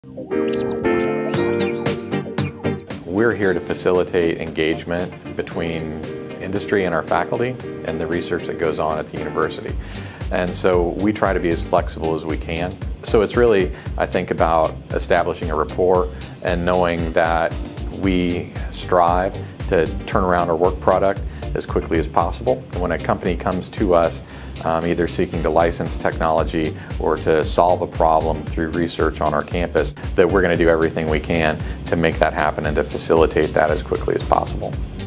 We're here to facilitate engagement between industry and our faculty and the research that goes on at the university. And so we try to be as flexible as we can. So it's really, I think, about establishing a rapport and knowing that we strive to turn around our work product as quickly as possible. And when a company comes to us, either seeking to license technology or to solve a problem through research on our campus, that we're going to do everything we can to make that happen and to facilitate that as quickly as possible.